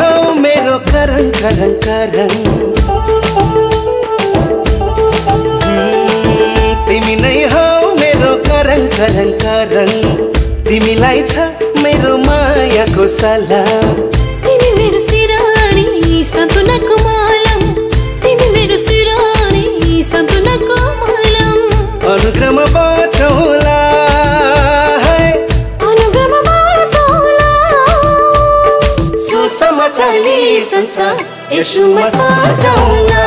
हौ मेरो करङ करङ करङ तिमी नै हौ मेरो करङ करङ करङ तिमीलाई छ मेरो मायाको सलाम तिमी मेरो सिरानी सन्तुनाको मालम तिमी मेरो सिरानी सन्तुनाको मालम अनुग्रहमा बाँचौला अनुग्रहमा बाँचौला सुसमाचारले संसार येशूमा सजाउला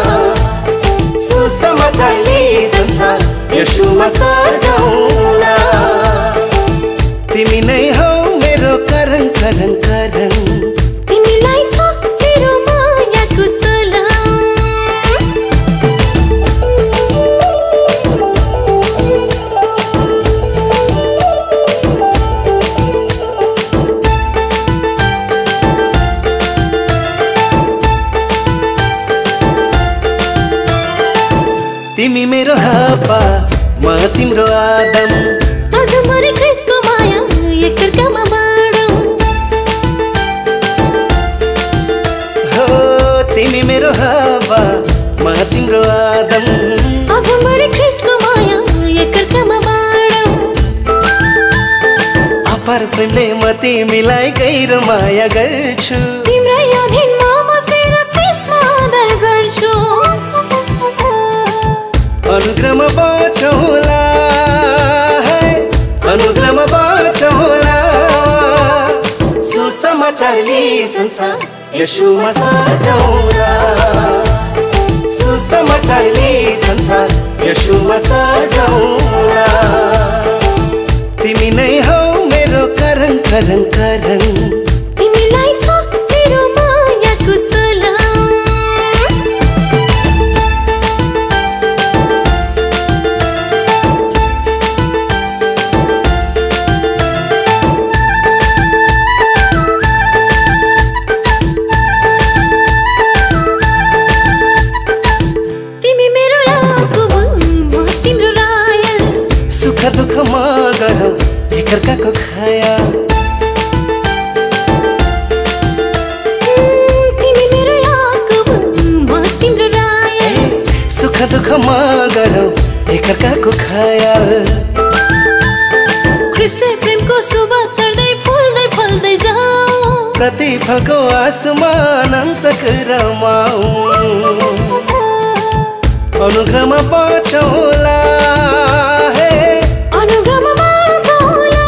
सुसमाचारले संसार येशूमा सजाउला तिमी नै हौ मेरो करङ करङ करङ तिमीलाई छ मेरो मायाको सलाम तिमी मेरो हावा म तिम्रो आदम आज मरे ख्रिस्टको माया एकअर्कामा बाँडौँ हो तिमी मेरो हावा म तिम्रो आदम आज मरे ख्रिस्टको माया एकअर्कामा बाँडौँ अपार प्रेमले म तिमीलाई गहिरो माया गर्छु तिम्रै अधीनमा बसेर ख्रिस्टमा आदर गर्छु अनुग्रहमा बाँचौला अनुग्रहमा बाँचौला सुसमाचारले संसार येशूमा सजाउला सुसमाचारले संसार येशूमा सजाउला तिमी नै हौ मेरो करङ करङ करङ तिमीलाई छ मेरो मायाको सलाम तिमी मेरो याकुब म तिम्रो रायल सुख दुःखमा गरौँ एकअर्काको खयाल तिमी मेरो याकुब म तिम्रो रायल सुख दुःखमा गरौँ एकअर्काको खयाल ख्रिस्ट प्रेमको सुवास सधैँ फुल्दै फल्दै जाऊ प्रतिफलको आसमान अन्तक रमाऊ अनुग्रहमा बाँचौला अनुग्रहमा बाँचौला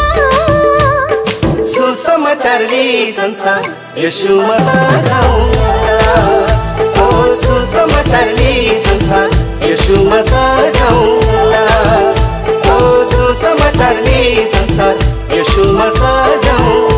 सुसमाचारले संसार येशूमा सजाउला ओ सुसमाचारले संसार येशूमा सजाउला ओ सुसमाचारले संसार येशूमा सजाउला